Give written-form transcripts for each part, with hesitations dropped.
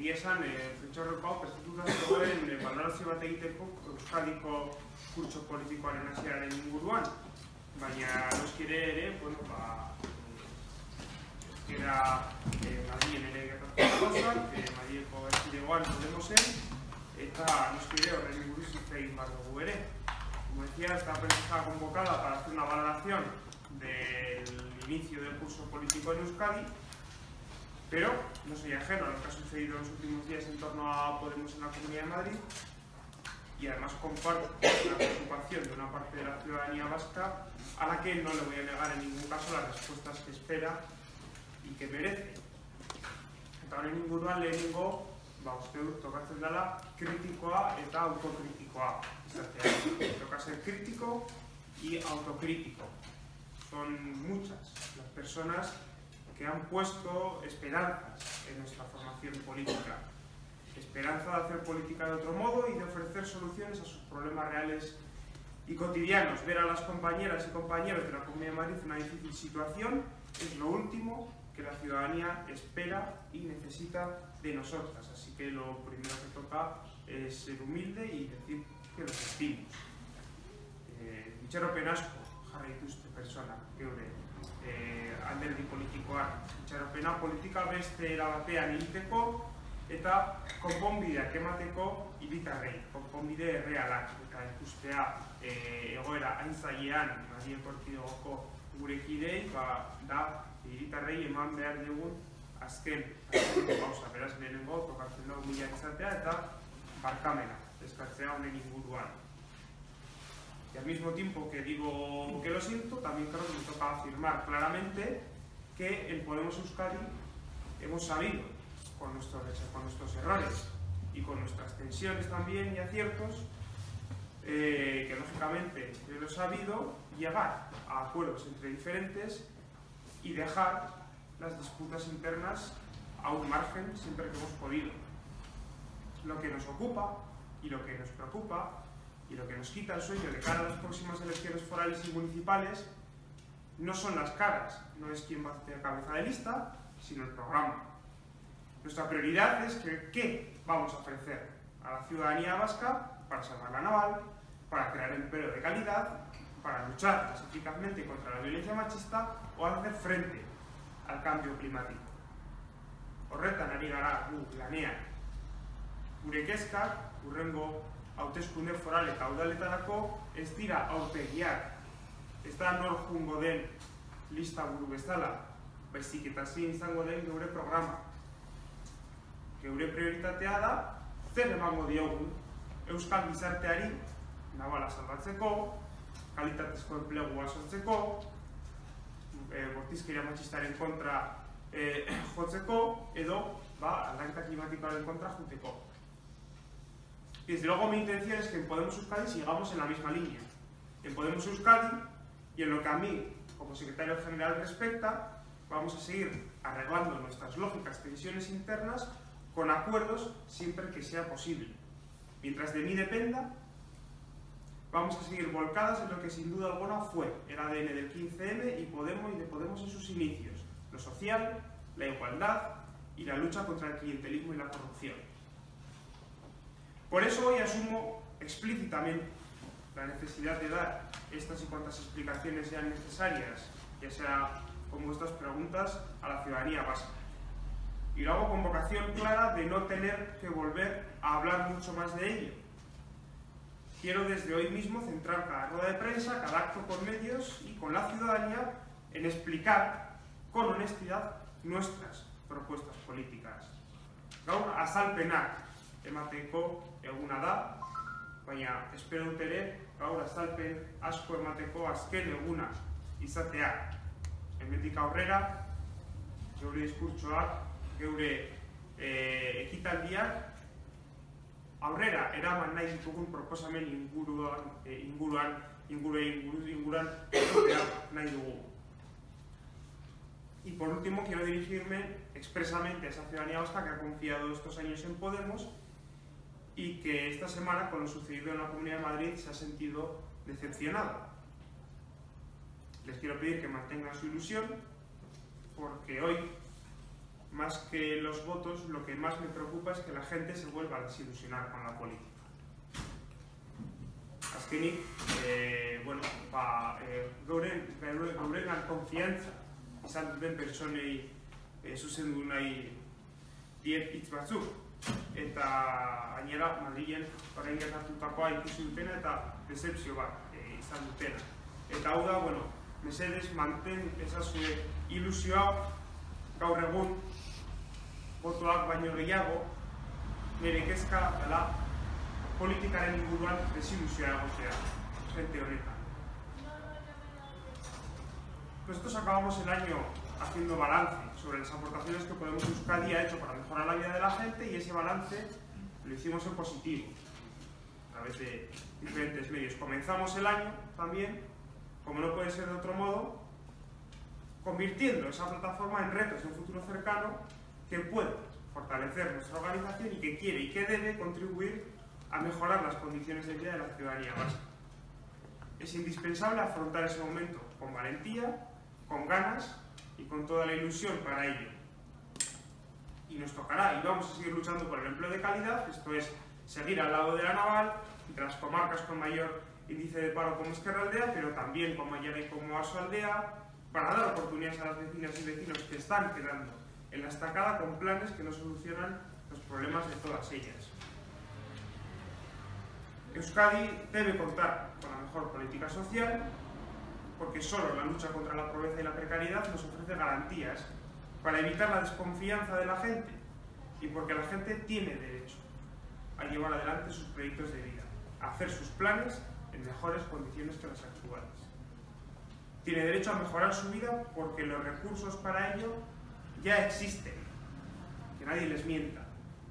egia esan, prentxaurrekoa prestatuta zegoen balorazio bat egiteko Euskadiko kurtso politikoaren hasieraren inguruan, baina noski ere, bueno, euskera Madrilen ere gertatu gauzak, Madrileko erkidegoan Podemosen, eta noski ere horren inguruz hitz egin behar dugu ere. Como decía, esta prensa está convocada para hacer una valoración del inicio del curso político en Euskadi, pero no soy ajeno a lo que ha sucedido en los últimos días en torno a Podemos en la Comunidad de Madrid, y además comparto la preocupación de una parte de la ciudadanía vasca a la que no le voy a negar en ningún caso las respuestas que espera y que merece. Eta honen inguruan lehenengo, uste dut tokatzen dela kritikoa eta autokritikoa izatea. Toca ser crítico y autocrítico. Son muchas las personas que han puesto esperanzas en nuestra formación política. Esperanza de hacer política de otro modo y de ofrecer soluciones a sus problemas reales y cotidianos. Ver a las compañeras y compañeros de la Comunidad de Madrid en una difícil situación es lo último que la ciudadanía espera y necesita de nosotras. Así que lo primero que toca es ser humilde y decir que lo sentimos. Itxaropen asko jarri dituzte pertsona geure alderdi politikoan. Itxaropena politika beste era batean egiteko eta konponbideak emateko hiritarrei, konponbide errealak eta ikustea egoera hain zailean Madrileko erkidegoko gure kideei da hiritarrei eman behar dugun azken gauza. Beraz, lehenengo tokatzen da humila izatea eta barkamena eskatzea honen inguruan. Y al mismo tiempo que digo que lo siento, también creo que me toca afirmar claramente que en Podemos Euskadi hemos sabido, con nuestros errores y con nuestras tensiones también y aciertos, que lógicamente yo lo he sabido, llegar a acuerdos entre diferentes y dejar las disputas internas a un margen siempre que hemos podido. Lo que nos ocupa y lo que nos preocupa y lo que nos quita el sueño de cara a las próximas elecciones forales y municipales no son las caras, no es quién va a hacer cabeza de lista, sino el programa. Nuestra prioridad es qué vamos a ofrecer a la ciudadanía vasca para salvar la naval, para crear empleo de calidad, para luchar más eficazmente contra la violencia machista o hacer frente al cambio climático. Horretan ari gara gu lanean. Gure kezkak, hurrengo hauteskunde foral eta udaletarako ez dira aurpegiak. Ez da nor jungo den lista buru bezala, baizik eta zein izango den geure programa. Geure prioritatea da zer emango diogun euskal gizarteari nabala salbatzeko, kalitatezko enplegua sortzeko, bortizkeria matxistaren kontra jotzeko edo aldaketa klimatikoaren kontra juteko. Y desde luego mi intención es que en Podemos Euskadi sigamos en la misma línea. En Podemos Euskadi, y en lo que a mí, como secretario general respecta, vamos a seguir arreglando nuestras lógicas tensiones internas con acuerdos siempre que sea posible. Mientras de mí dependa, vamos a seguir volcadas en lo que sin duda alguna fue el ADN del 15M y de Podemos en sus inicios: lo social, la igualdad y la lucha contra el clientelismo y la corrupción. Por eso hoy asumo explícitamente la necesidad de dar estas y cuantas explicaciones sean necesarias, ya sea como estas preguntas, a la ciudadanía vasca. Y lo hago con vocación clara de no tener que volver a hablar mucho más de ello. Quiero desde hoy mismo centrar cada rueda de prensa, cada acto con medios y con la ciudadanía en explicar con honestidad nuestras propuestas políticas. Gaur azalpenak emateko eguna da, baina espero dut ere gaur azalpen asko emateko azken eguna izatea. Hemendik aurrera, geure diskurtsoak, geure ekitaldiak aurrera eraman nahi ditugun proposamen inguruan nahi dugu. Y por último quiero dirigirme expresamente a esa ciudadanía vasca que ha confiado estos años en Podemos y que esta semana, con lo sucedido en la Comunidad de Madrid, se ha sentido decepcionada. Les quiero pedir que mantengan su ilusión, porque hoy, más más que los votos, lo que más me preocupa es que la gente se vuelva a desilusionar con la política. Azkenik, geurengan konfiantza izan duten pertsonei zuzendu nahi diet hitz batzuk. Eta gainera, Madrilen orain gertatutakoa ikusi dutena eta decepzio bat izan dutena. Eta hau da, mesedez, manten ezazue ilusioa gaur egun botoak baino gehiago nire kezka dela politikaren inguruan desilusioa egotea, gente honetan. Nosotros acabamos el año haciendo balance sobre las aportaciones que Podemos Euskadi ha hecho para mejorar la vida de la gente, y ese balance lo hicimos en positivo, a través de diferentes medios. Comenzamos el año también, como no puede ser de otro modo, convirtiendo esa plataforma en retos de un futuro cercano que puede fortalecer nuestra organización y que quiere y que debe contribuir a mejorar las condiciones de vida de la ciudadanía vasca. Es indispensable afrontar ese momento con valentía, con ganas y con toda la ilusión para ello. Y nos tocará, y vamos a seguir luchando por el empleo de calidad, esto es, seguir al lado de la naval, entre las comarcas con mayor índice de paro como Ezkerraldea, pero también como Aiara y como Oarsoaldea, para dar oportunidades a las vecinas y vecinos que están quedando en la estacada con planes que no solucionan los problemas de todas ellas. Euskadi debe contar con la mejor política social, porque solo la lucha contra la pobreza y la precariedad nos ofrece garantías para evitar la desconfianza de la gente, y porque la gente tiene derecho a llevar adelante sus proyectos de vida, a hacer sus planes en mejores condiciones que las actuales. Tiene derecho a mejorar su vida porque los recursos para ello ya existen, que nadie les mienta.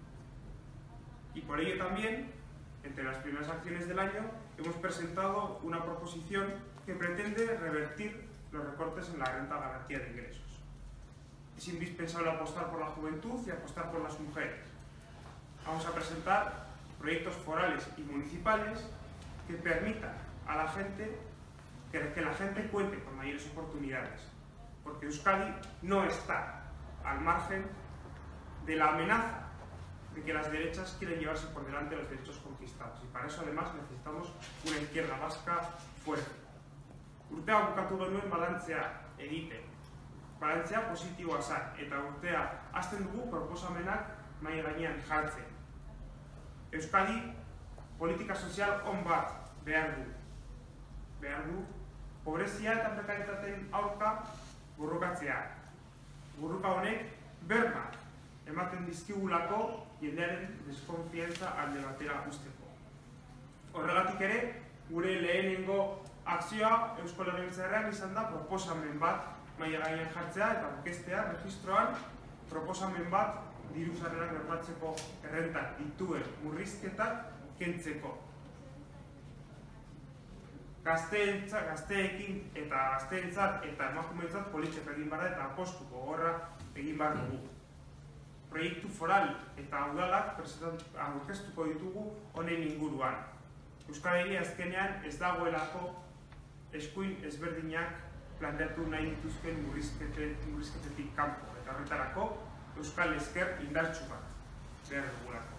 Y por ello también, entre las primeras acciones del año, hemos presentado una proposición que pretende revertir los recortes en la renta de garantía de ingresos. Es indispensable apostar por la juventud y apostar por las mujeres. Vamos a presentar proyectos forales y municipales que permitan a la gente que la gente cuente con mayores oportunidades, porque Euskadi no está al margen de la amenaza de que las derechas quieren llevarse por delante los derechos conquistados, y para eso además necesitamos una izquierda vasca fuerte. Urtea bukatu genuen balantzea egiten, balantzea positiboa zen, eta urtea hasten dugu proposamenak mahai gainean jartzen. Euskadi politika sozial on bat behar du pobrezia eta prekarietateen aurka borrokatzea. Borroka honek berma ematen dizkigulako jendearen deskonfiantza alde batera usteko. Horregatik ere, gure lehenengo akzioa Eusko Legebiltzarrean izan da proposamen bat mahai gainean jartzea eta aurkeztea erregistroan proposamen bat diru sarrerak bermatzeko errentak dituen murrizketak kentzeko. Gazteekin eta gazteentzat eta emakumeentzat politika egin behar da eta apostu gogorra egin behar dugu. Proiektu foral eta udalak aurkeztuko ditugu honen inguruan. Euskal Herria azkenean ez dagoelako eskuin ezberdinak planteatu nahi dituzken murrizketetik kanpo, eta horretarako Euskal Ezker indartsu bat behar dugulako.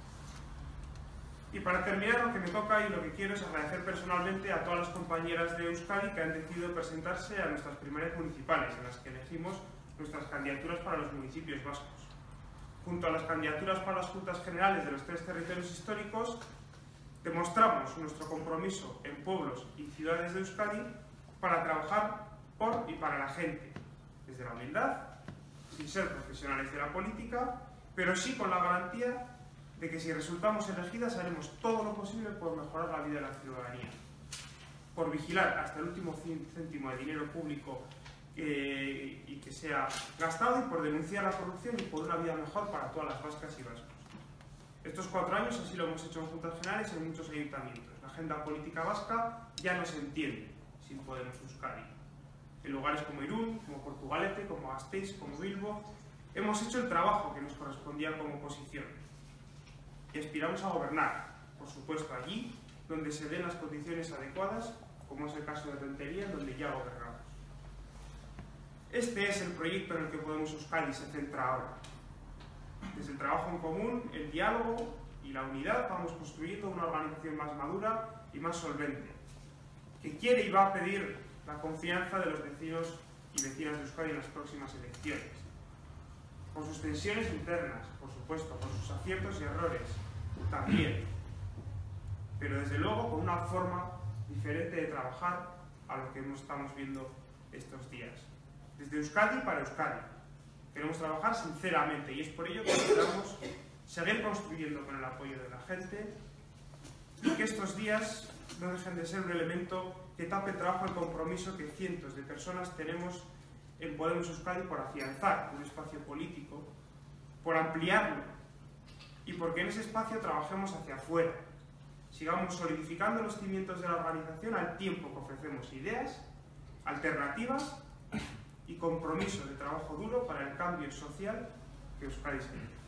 Y para terminar, lo que me toca y lo que quiero es agradecer personalmente a todas las compañeras de Euskadi que han decidido presentarse a nuestras primarias municipales, en las que elegimos nuestras candidaturas para los municipios vascos. Junto a las candidaturas para las Juntas Generales de los 3 territorios históricos, demostramos nuestro compromiso en pueblos y ciudades de Euskadi para trabajar por y para la gente, desde la humildad, sin ser profesionales de la política, pero sí con la garantía de que si resultamos elegidas haremos todo lo posible por mejorar la vida de la ciudadanía, por vigilar hasta el último céntimo de dinero público y que sea gastado, y por denunciar la corrupción y por una vida mejor para todas las vascas y vascos. Estos 4 años así lo hemos hecho en Juntas Generales y en muchos ayuntamientos. La agenda política vasca ya no se entiende sin Podemos Euskadi. En lugares como Irún, como Portugalete, como Gasteiz, como Bilbo, hemos hecho el trabajo que nos correspondía como oposición. Y aspiramos a gobernar, por supuesto allí donde se den las condiciones adecuadas, como es el caso de Rentería, donde ya gobernamos. Este es el proyecto en el que Podemos Euskadi se centra ahora. Desde el trabajo en común, el diálogo y la unidad vamos construyendo una organización más madura y más solvente, que quiere y va a pedir la confianza de los vecinos y vecinas de Euskadi en las próximas elecciones, con sus tensiones internas, por supuesto, con sus aciertos y errores, también, pero desde luego con una forma diferente de trabajar a lo que estamos viendo estos días. Desde Euskadi para Euskadi. Queremos trabajar sinceramente y es por ello que necesitamos seguir construyendo con el apoyo de la gente y que estos días no dejen de ser un elemento que tape el trabajo y el compromiso que cientos de personas tenemos en Podemos Euskadi por afianzar un espacio político, por ampliarlo y porque en ese espacio trabajemos hacia afuera. Sigamos solidificando los cimientos de la organización al tiempo que ofrecemos ideas, alternativas y compromiso de trabajo duro para el cambio social que Euskadi se merece.